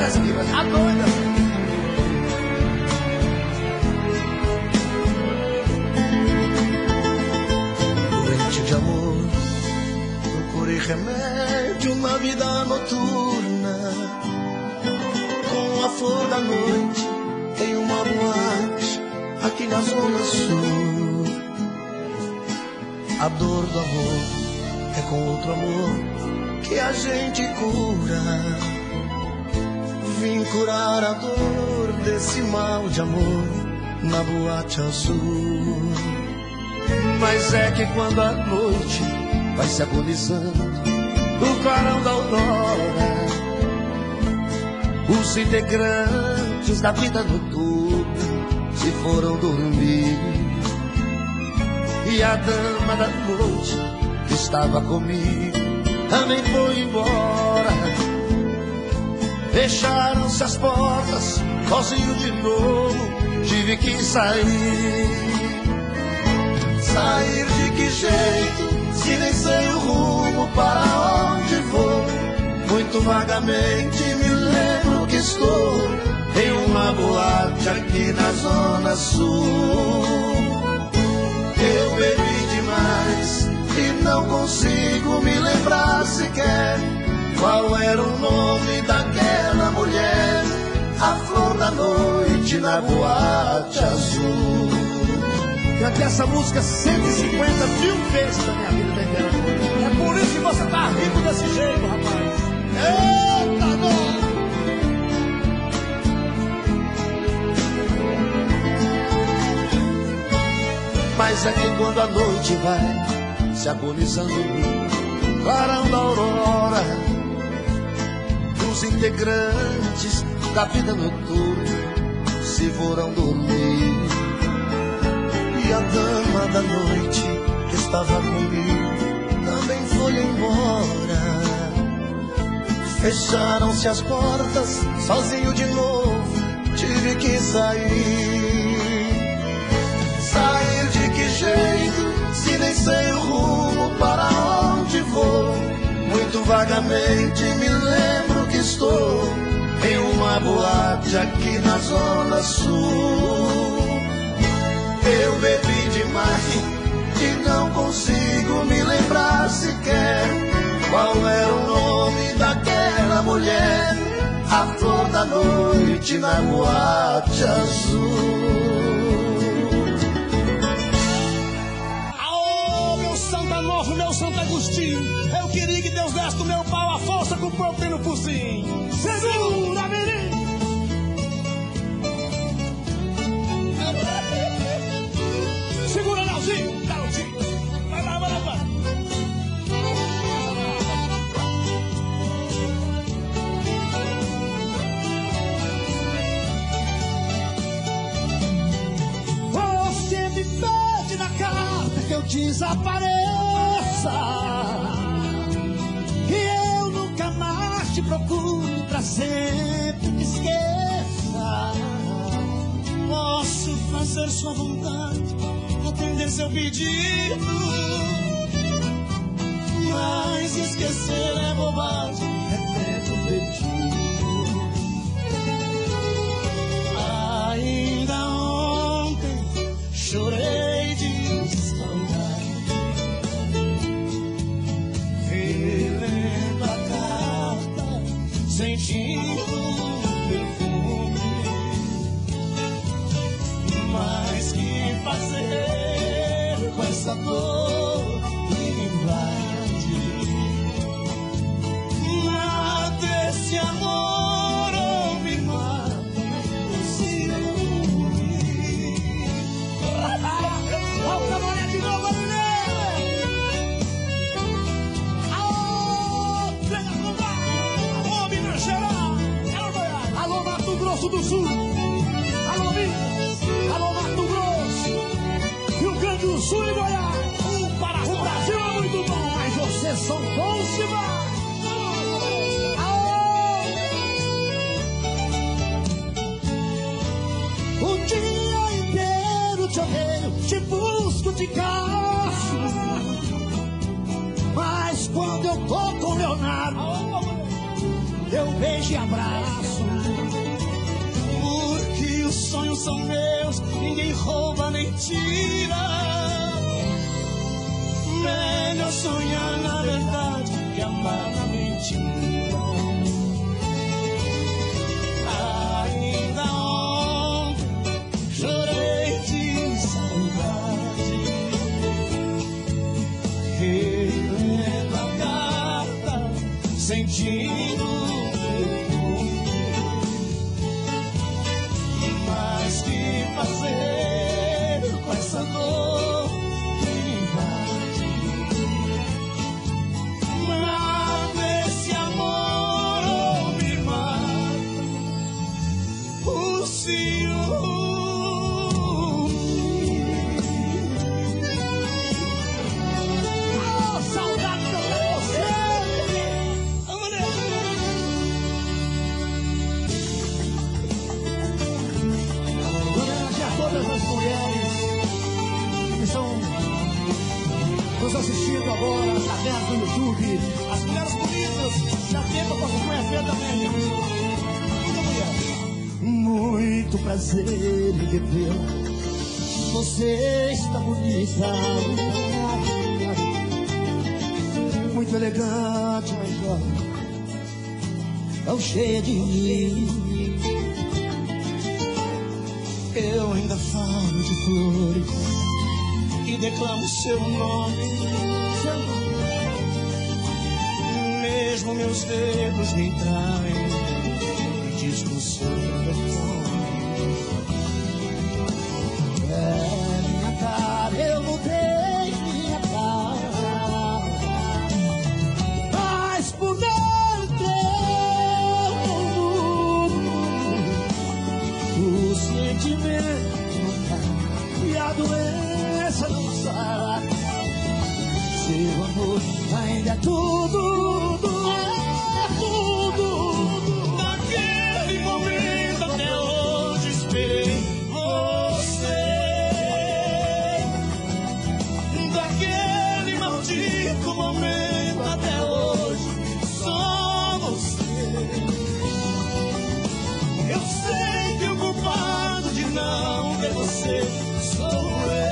adoro essa aqui, mas a doida. Doente de amor, procurei remédio na vida noturna. Com a flor da noite em uma boate aqui na zona sul. A dor do amor é com outro amor que a gente cura. Vim curar a dor desse mal de amor na boate azul. Mas é que quando a noite vai se agonizando no clarão da aurora, os integrantes da vida noturna se foram dormir. E a dama da noite que estava comigo também foi embora. Fecharam-se as portas, sozinho de novo tive que sair. Sair de que jeito, se nem sei o rumo para onde vou. Muito vagamente me lembro que estou em uma boate aqui na zona sul. Eu bebi demais e não consigo me lembrar sequer qual era o nome daquela mulher, a flor da noite na boate azul. Cantei essa música 150 mil vezes na minha vida, tá entendendo? É por isso que você tá rico desse jeito, rapaz. Eita, nós! Mas é que quando a noite vai se agonizando no clarão da aurora, os integrantes da vida noturna se foram dormir. E a dama da noite que estava comigo também foi embora. Fecharam-se as portas, sozinho de novo tive que sair. Sair de que jeito, se nem sei o rumo para onde vou. Muito vagamente me lembro que estou em uma boate aqui na zona sul. Eu bebi demais e não consigo me lembrar sequer qual era o nome daquela mulher, a flor da noite na boate azul. Meu Santo Agostinho, eu queria que Deus desse do meu pau a força com o povo tem no focinho. Segura, menino! Segura, Leozinho! Garotinho! Vai lá, vai lá, vai! Você me pede na carta que eu desapareça, que eu nunca mais te procure, pra sempre me esqueça. Posso fazer sua vontade, atender seu pedido, mas esquecer é bobagem, é tempo perdido. Ainda ontem chorei de saudade, relendo a carta, sentindo o perfume. Mas que fazer com essa dor que me invade? Mata esse amor ou me mata o ciúme. Volta a mulher de novo, alô, Minas Gerais, alô, Mato Grosso do Sul, alô, Minas, alô, Mato Grosso, Rio Grande do Sul e Goiás. O Brasil é muito bom, mas vocês são bons demais. O dia inteiro te odeio, te busco, te caço, mas quando eu tô com Leonardo, eu beijo e abraço. sonhos são meus, ninguém rouba nem tira. Melhor sonhar na verdade que amar na mentira. Ainda ontem chorei de saudade, relendo a carta, sentindo mais que fazer com essa dor que me invade. Mata esse amor ou me mata o ciúme. Oh, saudade pra você! Homenagem a todas as mulheres que estão nos assistindo agora através do YouTube. As mulheres bonitas, já tenta pra se conhecer também. Muita mulher. Muito prazer em rever. Você está bonita, muito elegante, mas tão cheia de mim. Eu ainda falo de flores e declamo seu nome. Mesmo meus dedos me traem e diz que o seu telefone. É minha cara, eu mudei minha cara, mas por dentro o sentimento não tá e a doença não sai. Seu amor ainda é tudo, é tudo. Naquele momento até hoje esperei você. Daquele maldito momento até hoje só você. Eu sei que o culpado de não ter você sou eu.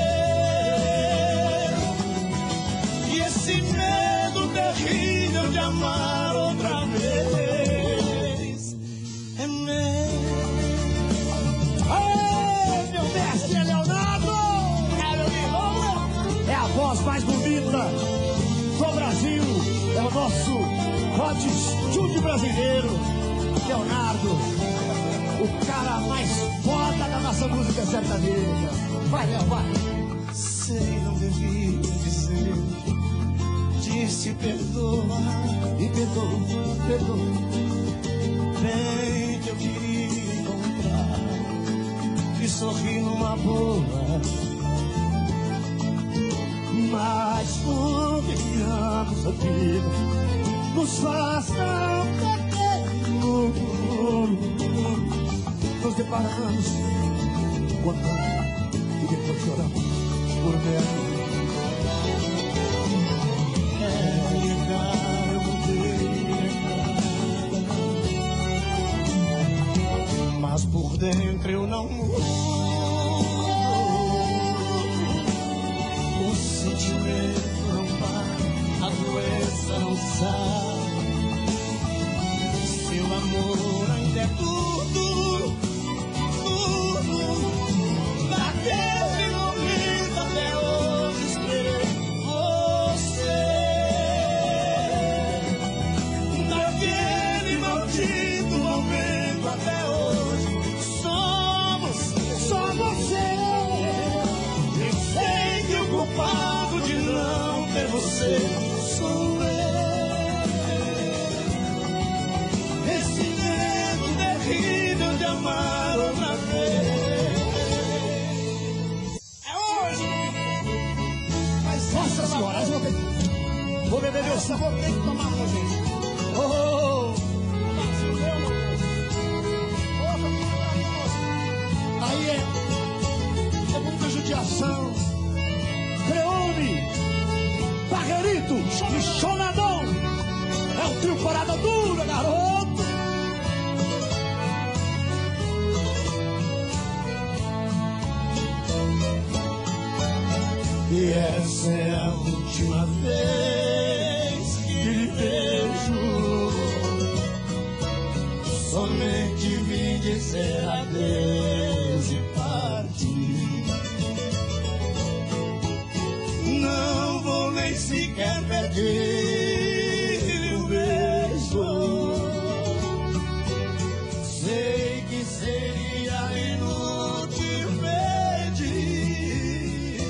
E esse medo terrível de amar outra vez é meu. Aê, meu mestre Leonardo! É a voz mais bonita do Brasil, é o nosso Rod Stewart brasileiro, Leonardo, o cara mais foda da nossa música sertaneja. Vai, Léo, vai! Sei, não devia dizer, disse perdoa E perdoa. bem que eu queria encontrar e sorrir numa boa. Mas convenhamos, a vida nos faz tão pequeno. Nos deparamos contando e depois choramos por dentro. Minha cara, eu mudei minha cara, mas por dentro eu não mudo. O sentimento não para, a doença não sai. Seu amor ainda é tudo, tudo. Naquele momento até hoje esperei você. Naquele maldito momento até hoje somos Só você. eu sei que o culpado de não ter você sou eu. Esse medo terrível de amar outra vez é hoje. Mas nossa senhora, eu vou beber meu sangue. Vou ter que tomar uma, gente. Oh, aí é muita judiação. Creone, Barreirito e Chonadão. É um trio parada dura, garoto. essa é a última vez que lhe vejo. Somente vim dizer adeus e partir. Não vou nem sequer pedir um beijo. Sei que seria inútil pedir.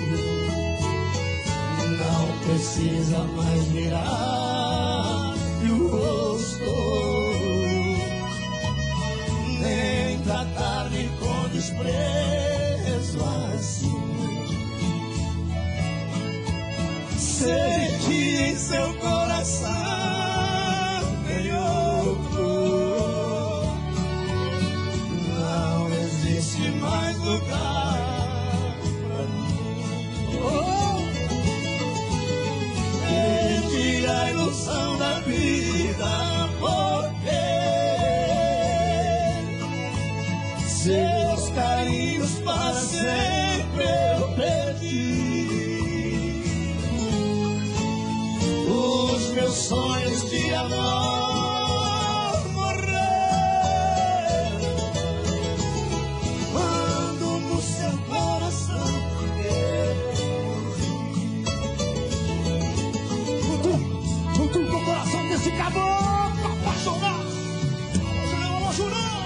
Não precisa mais virar o rosto, nem tratar-me com desprezo assim. Sei que em seu coração tem outro. Não existe mais lugar pra mim. Perdi a ilusão da vida, porque seus carinhos para sempre eu perdi. Os meus sonhos de amor morreram quando no seu coração eu morri. Cutuca o coração desse caboclo apaixonado. Alô, Jurão!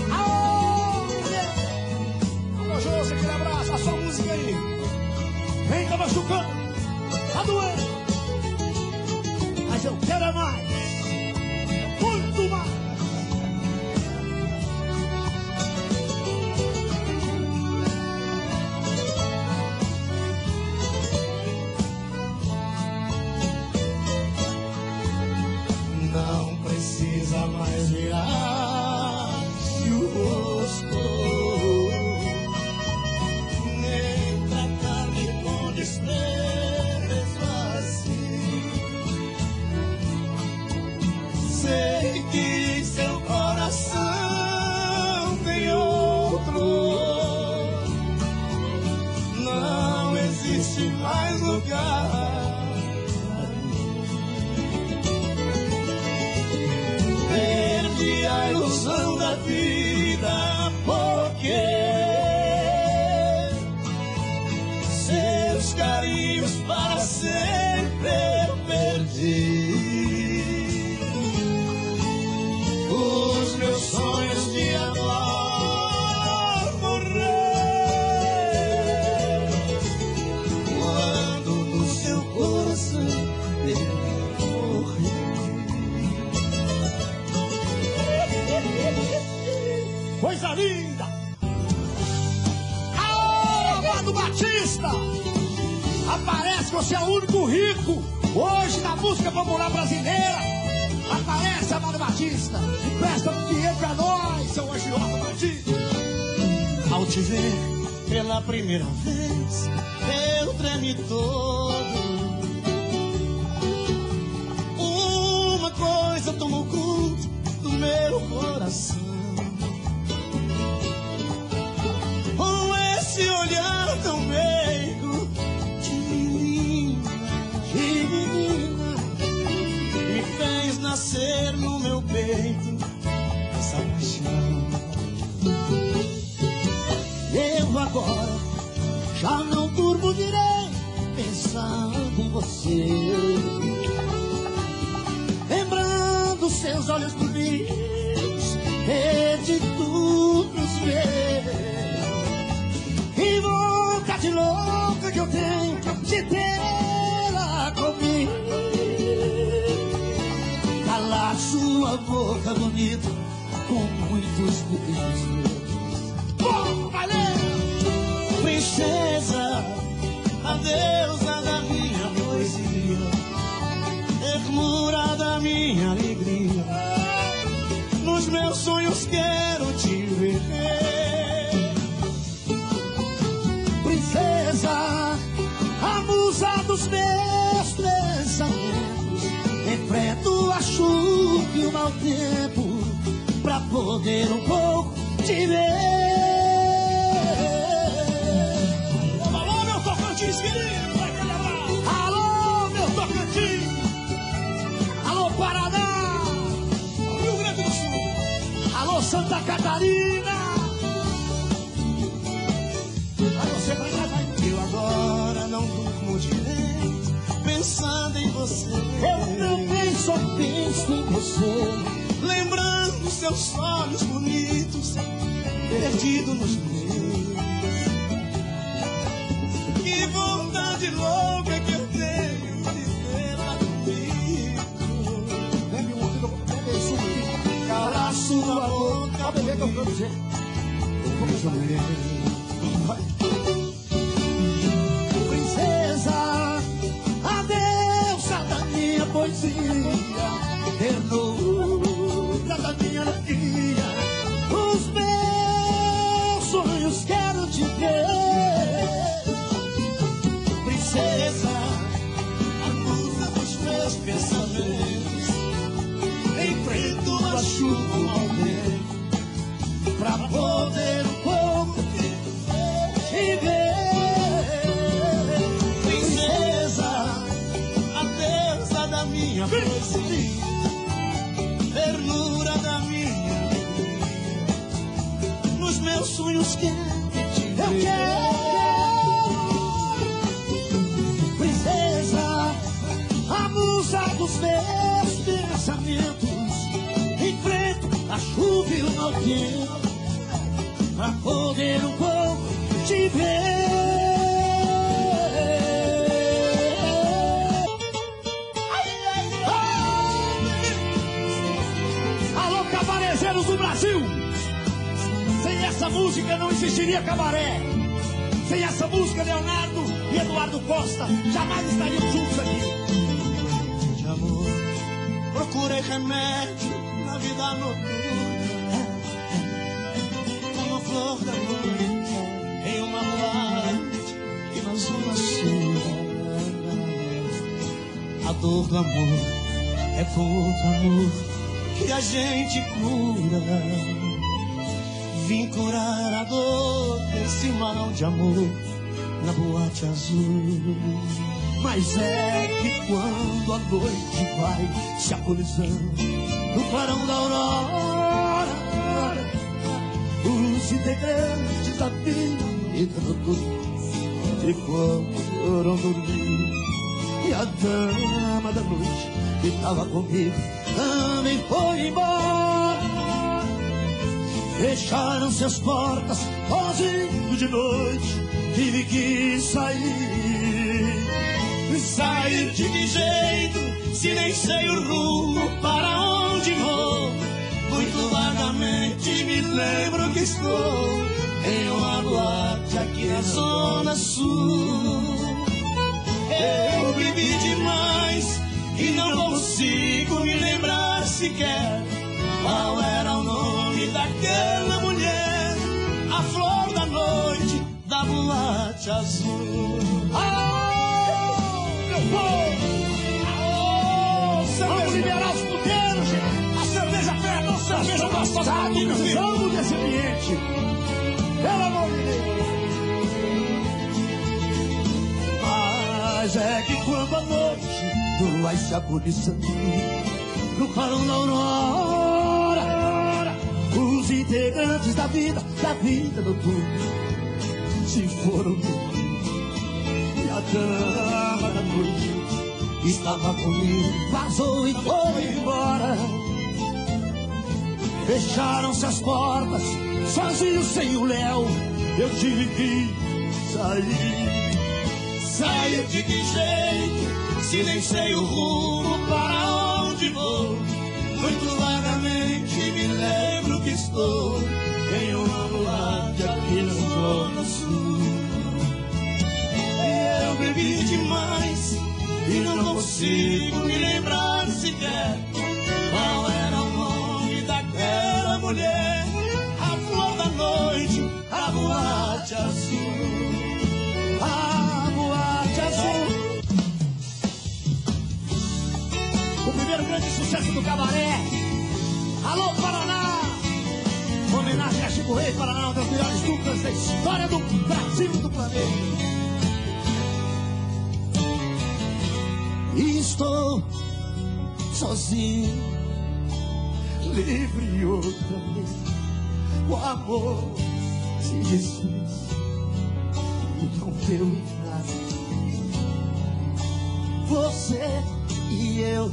Alô, Jô, você quer abraço? A sua música aí. Vem, tá machucando. Tá doendo. Mas eu quero é mais. Muito mais. Não precisa mais virar-se o rosto, nem tratar-me com desprezo assim. Sei que em seu coração tem outro. Não existe mais lugar. Perdi a ilusão da vida, porque seus carinhos para sempre eu perdi. Os meus sonhos de amor morreram quando no seu coração eu morri. Coisa linda! Aô, Amado Batista! Aparece, você é o único rico hoje na música popular brasileira. Aparece, Amado Batista, e presta um dinheiro pra nós, seu Angiota Batista. Ao te ver pela primeira vez, eu tremi todo. Uma coisa tomou conta do meu coração. Com esse olhar tão meigo de menina, me fez nascer no meu peito essa paixão. Eu agora já não durmo direito pensando em você, lembrando seus olhos bonitos e de tudo os meus. E vontade louca que eu tenho de tê-la comigo, calar sua boca bonita com muitos beijos. Bom, valeu! Princesa, a deusa da minha poesia, ternura da minha alegria, nos meus sonhos quero te ver. Princesa, a musa dos meus pensamentos, enfrento a chuva e o mau tempo pra poder um pouco te ver. Alô, meu Tocantins querido, aquele você. Eu também só penso em você. Lembrando seus olhos bonitos, perdido nos meus. Que vontade louca que eu tenho de vê-la comigo. Bebe um outro, bebe isso aqui. Cala sua boca, Pode beber que eu quero dizer. Princesa, a deusa da minha poesia, ternura da minha alegria, os meus sonhos quero te ver. princesa, a musa dos meus pensamentos. Enfrento a chuva ao vento, pra poder um pouco te ver. princesa, a deusa da minha poesia, ternura da minha alegria, nos meus sonhos quero te Eu ver. quero, princesa, a musa dos meus pensamentos. Enfrento a chuva e o mau tempo pra poder um pouco te ver. Alô, cabarezeiros do Brasil! Sem essa música não existiria cabaré. Sem essa música, Leonardo e Eduardo Costa jamais estariam juntos aqui. De amor, procurei remédio na vida noturna, como a flor da noite em uma boate e na zona sul. A dor do amor é com outro amor que a gente cura. Vim curar a dor desse mal de amor na boate azul. Mas é que quando a noite vai se agonizando no clarão da aurora, os integrantes da vida noturna foram dormir. E a dama da noite que estava comigo também foi embora. Fecharam-se as portas, sozinho de noite, tive que sair. Sair de que jeito, se nem sei o rumo para onde vou? Muito vagamente me lembro que estou em uma boate aqui na zona sul. Eu bebi demais e não consigo me lembrar sequer qual era o nome daquela mulher, a flor da noite da boate azul. Vamos liberar os puteiros, gente. A cerveja perto, a cerveja gostosa aqui, meu filho. Vamos desse ambiente. Pelo amor de Deus. Mas é que quando a noite vai se agonizando no clarão da aurora, os integrantes da vida noturna se foram dormir. E a dama da noite estava comigo, vazou e foi embora. Fecharam-se as portas, sozinho sem o Léo, eu tive que sair. Sair de que jeito, se nem sei o rumo para onde vou? Muito vagamente me lembro que estou em uma boate aqui na zona sul. E eu bebi demais e não consigo me lembrar sequer qual era o nome daquela mulher, a flor da noite, a boate azul. A boate azul. O primeiro grande sucesso do cabaré. Alô, Paraná! Homenagem a Chico Rei, Paraná, uma das melhores duplas da história do Brasil e do planeta. E estou sozinho, livre e outra vez. O amor se desfez e não deu em nada. Você e eu.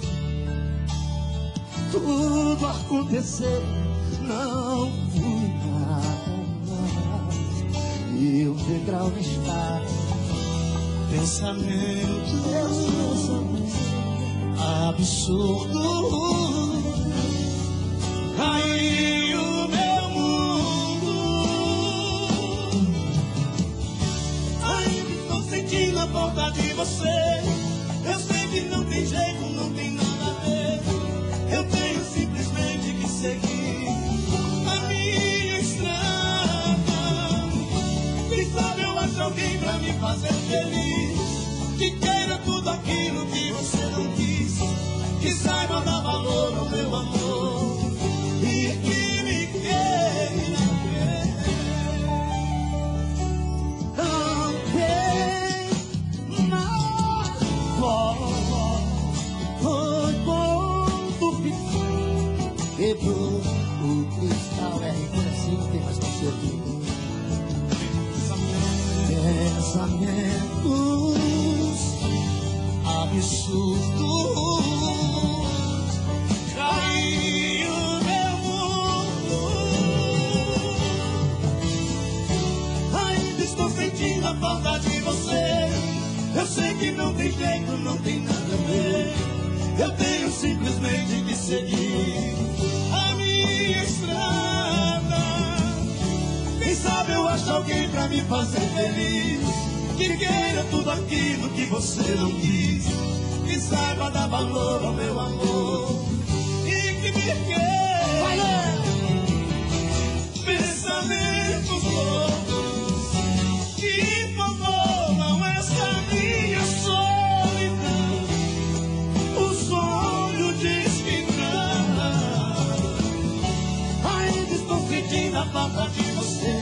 Tudo aconteceu, não fui nada mais. E o degrau está, pensamento absurdo. Caiu o meu mundo. Ainda estou sentindo a falta de você. Eu sei que não tem jeito, não tem nada a ver. Eu tenho simplesmente que seguir a minha estrada. Quem sabe eu acho alguém pra me fazer feliz, que queira tudo aquilo que você não quis, que saiba dar valor ao meu amor e que me queira ver. Não tem mais volta. Foi quando quebrou o cristal. É reconhecido, não tem mais conserto. Pensamentos absurdos. Caiu meu mundo. Ainda estou sentindo a falta de você. Eu sei que não tem jeito, não tem nada a ver. Eu tenho simplesmente que seguir a minha estrada. Quem sabe eu acho alguém pra me fazer feliz, que queira tudo aquilo que você não quis, que saiba dar valor ao meu amor e que me queira. Pensamentos loucos que favoram essa minha solidão. O sonho diz que não. Ainda estou sentindo a falta de você.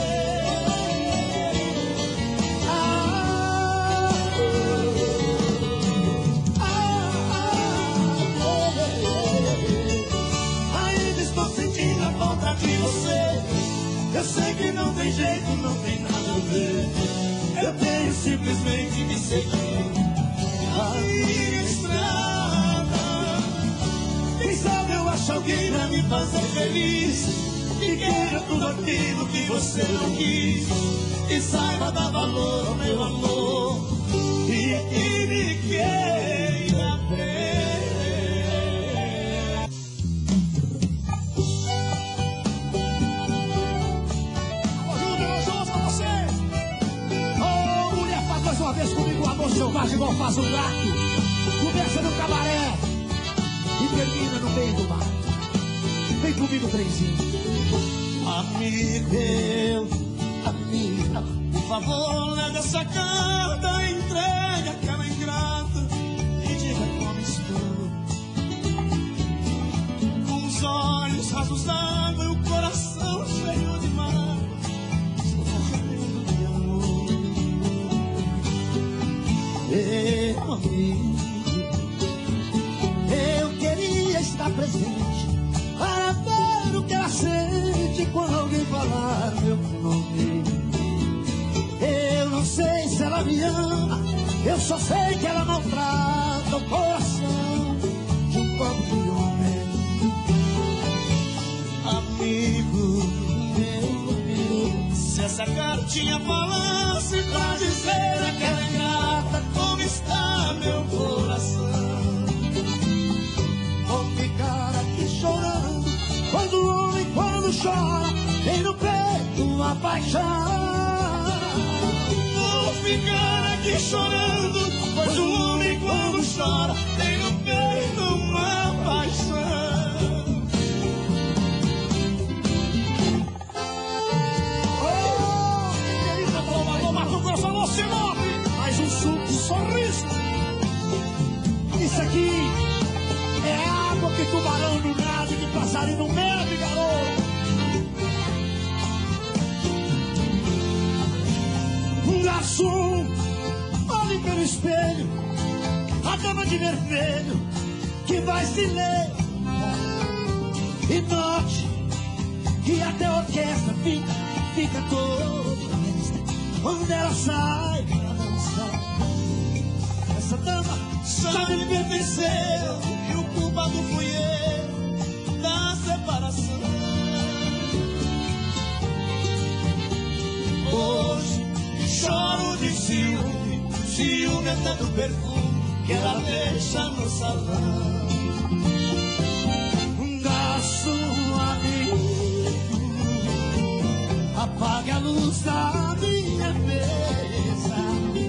Ainda estou sentindo a falta de você. Eu sei que não tem jeito, não tem nada a ver. Eu tenho simplesmente que seguir a minha estrada. Quem sabe eu acho alguém pra me fazer feliz, que queira tudo aquilo que você não quis, que saiba dar valor ao meu amor e que me queira ver. Ô, mulher, faz mais uma vez comigo o amor selvagem igual faz o gato. Começa no cabaré e termina no meio do mar. Vem comigo, trenzinho. Amigo, amiga, por favor, leve essa carta, entregue aquela ingrata e diga como estou. Com os olhos rasos d'água e o coração cheio de mágoa, estou morrendo de amor. Meu amigo, eu queria estar presente para ver o que ela sente quando alguém falar meu nome. Eu não sei se ela me ama, eu só sei que ela maltrata o coração de um pobre homem. Amigo, meu amigo, se essa cartinha falasse pra dizer aquela ingrata como está meu coração, vou ficar aqui chorando, pois o homem quando chora tem no peito uma paixão. Vou ficar aqui chorando, pois o homem quando chora tem no peito uma paixão. Ô, querida Paloma, Mato Grosso, alô, Sinop, mais um suco de sorriso. Isso aqui é água que tubarão no nada, que passarinho no bebe, garoto. Garçom, olhe pelo espelho, a dama de vermelho que vai se ler. E note que até a orquestra fica toda quando ela sai pra dançar. Essa dama já me pertenceu e o culpado fui eu da separação. Hoje choro de ciúme, ciúme é tanto perfume que ela deixa no salão. Da sua vida, apague a luz da minha mesa.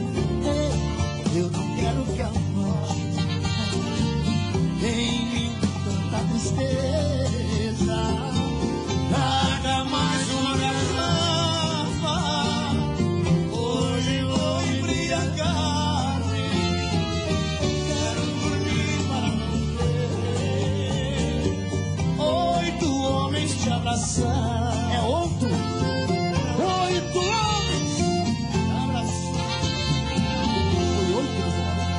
Eu não quero que ela volte em mim tanta tristeza. Traga mais uma garrafa, hoje vou embriagar-me. Quero dormir para não ver 8 homens te abraçar. É 8 homens te abraçar. Foi 8 que você falou?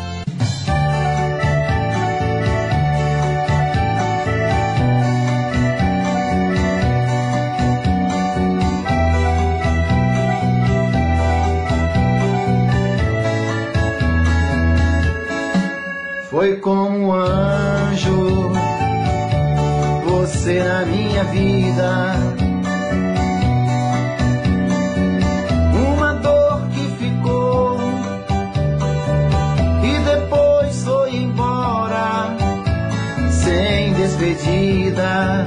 Foi como um anjo, você na minha vida. Uma dor que ficou e depois foi embora, sem despedida.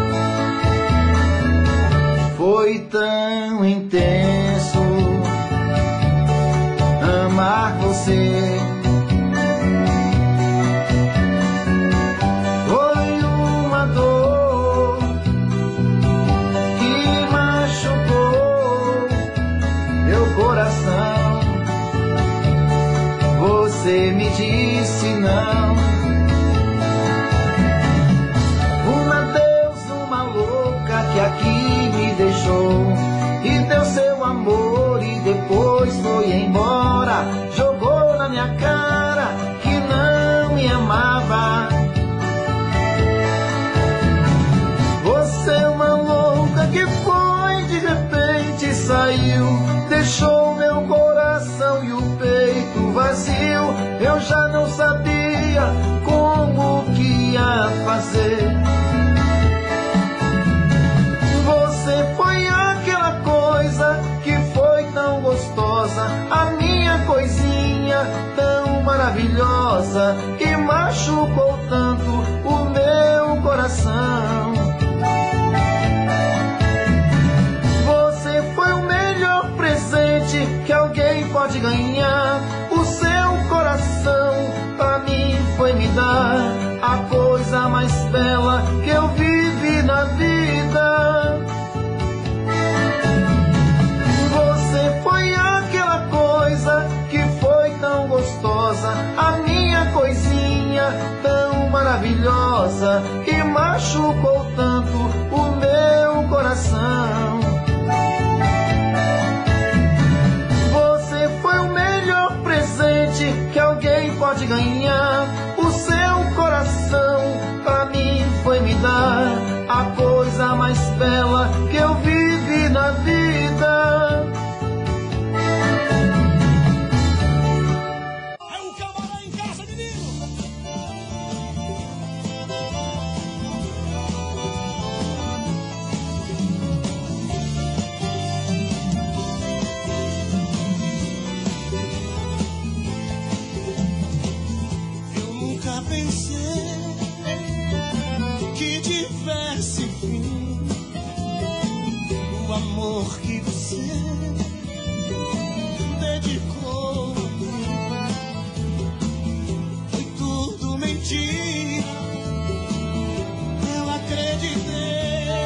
Foi tão intenso amar você. Você me disse não. Uma deusa, uma louca que aqui me deixou e deu seu amor e depois foi embora. Jogou na minha cara que não me amava. Você é uma louca que foi, de repente saiu, deixou meu coração e o peito vazio. Eu já não sabia como que ia fazer. Você foi aquela coisa que foi tão gostosa, a minha coisinha tão maravilhosa, que machucou tanto o meu coração. Você foi o melhor presente que alguém pode ganhar. O seu coração pra mim foi me dar a coisa mais bela que eu vivi na vida. Você foi aquela coisa que foi tão gostosa, a minha coisinha tão maravilhosa, que machucou tanto o meu coração. Você foi o melhor presente que alguém pode ganhar. O seu coração pra mim foi me dar a coisa mais bela que eu vivi na vida. É o camarão em casa, menino! Eu nunca pensei que tivesse fim o amor que você dedicou. Foi tudo mentira, eu acreditei.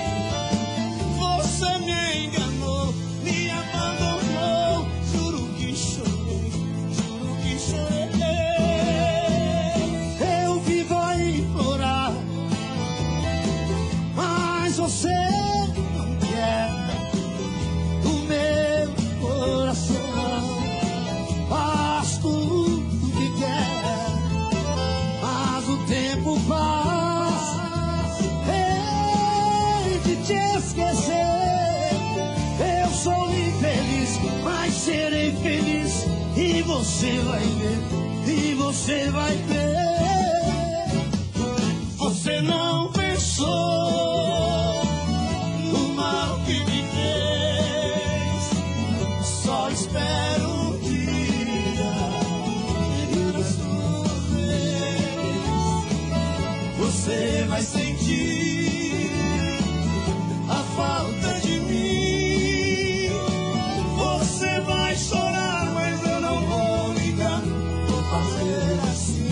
Você me enganou, me abandonou. Juro que chorei, juro que chorei. Eu vivo a implorar, mas você não quer o meu coração. Faz tudo que quer, mas o tempo passa. Hei de te esquecer. Eu sou infeliz, mas serei feliz. E você vai ver, e você você vai ver. Você não pensou no mal que me fez. Só espero um dia vir a sua vez. Você vai sentir a falta de mim. Você vai chorar, mas eu não vou ligar. Vou fazer assim.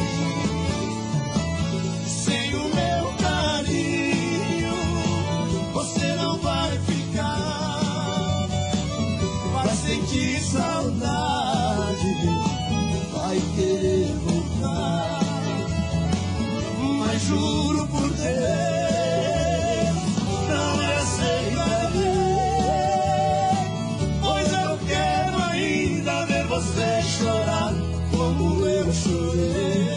Sem o meu carinho, você não vai ficar. Vai sentir saudade, vai querer voltar. Mas juro por Deus, não me aceitarei. Pois eu quero ainda ver você chorar como eu chorei.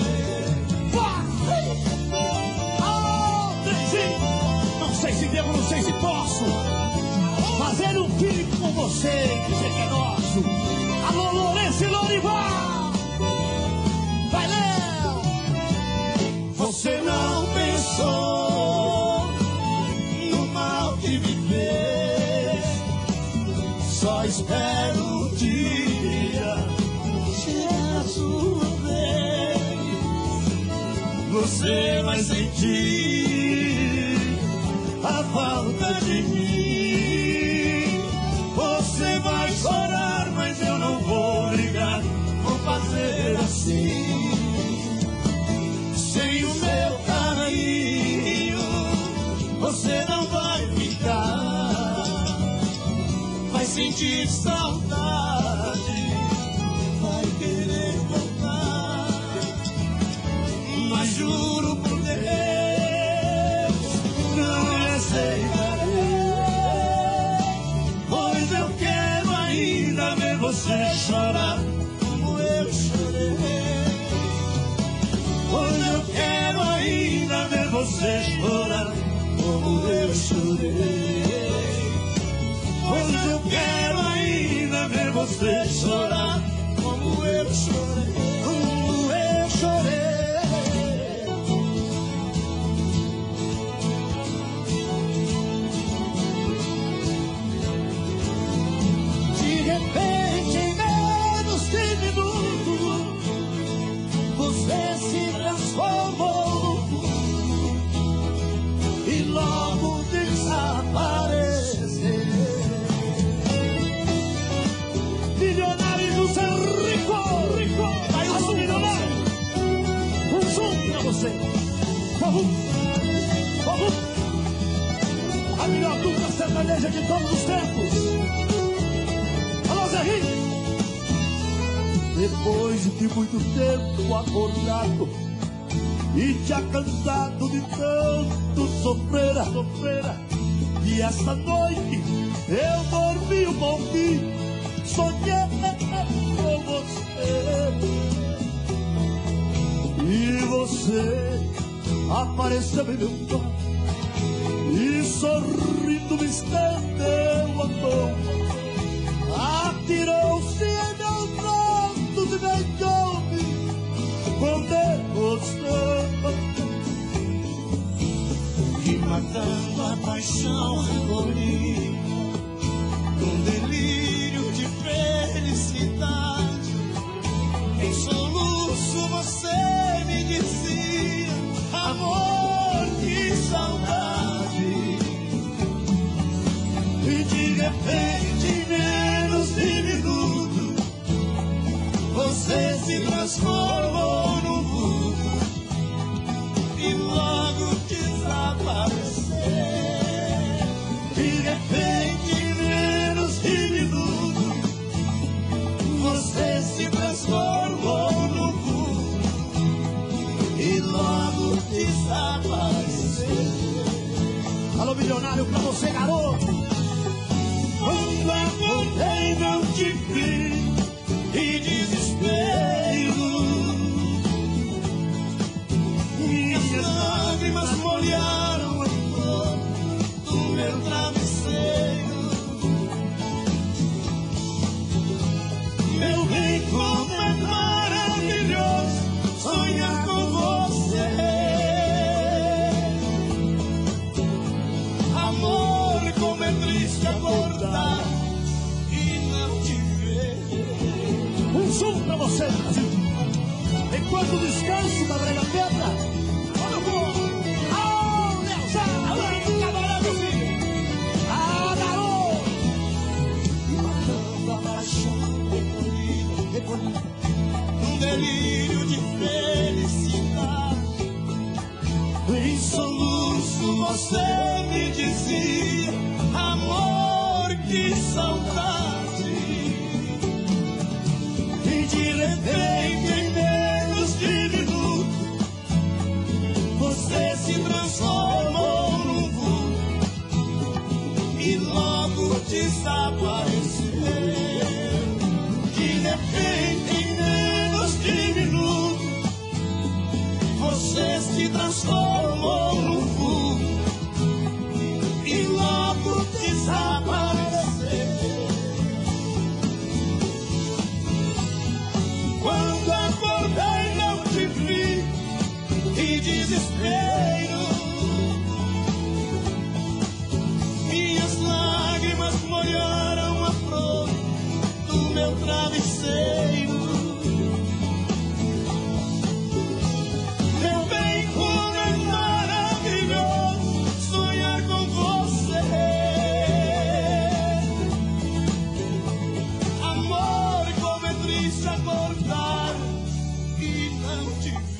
Não sei se devo, não sei se posso fazer um clipe com você, dizer que é nosso. Alô, Lourenço e Lorival! Vai, Léo! Você não pensou no mal que me fez. Só espero um dia chegar a sua vez. Você vai sentir a falta de mim. Você vai chorar, mas eu não vou brigar. Vou fazer assim. Sem o meu carinho, você não vai ficar. Vai sentir saudade, vai querer voltar. Mas juro por Deus, não me aceitarei. Pois eu quero ainda ver você chorar como eu chorei. Pois eu quero ainda ver você chorar como eu chorei. Pois eu quero ainda ver você chorar como eu chorei. Como eu chorei. De repente, em menos de minutos, você se transformou e logo desapareceu. Milionário José Rico, aí o milionário, um zoom pra você. Vamos. A melhor dupla sertaneja de todos os tempos. Alô, Zé Rico. Depois de muito tempo acordado e já cansado de tanto sofrer, e essa noite eu dormi um pouquinho, sonhei com você. E você apareceu em meu quarto e sorrindo me estendeu a mão. Atirou-se em meus braços e beijou-me com devoção. E matando a paixão recolhi num delírio de felicidade. Em soluço você me dizia: amor, que saudade. E de repente, em menos de minuto, você se transformou num vulto e logo desapareceu. De repente, em menos de minuto, você se transformou num vulto e logo desapareceu. Alô, milionário, pra você, garoto. Quando acordei, não te vi, e desespero, minhas lágrimas molharam a flor do meu travesseiro. Meu bem, como é maravilhoso descanso da Brega Pedra. Olha o povo. Alô, Nelson. Alô, Cabaré, meu filho. Ah, garoto. E matando a paixão recolhida, num delírio de felicidade. Em soluço você me dizia: amor, que saudade. E de repente, em menos de minuto, você se transformou num vulto e logo desapareceu. De repente, em menos de minuto, você se transformou num vulto e logo desapareceu. Quando acordei não te vi, que desespero. Minhas lágrimas molharam a flor do meu travesseiro. Meu bem, como é maravilhoso sonhar com você. Amor, como é triste acordar e não te ver.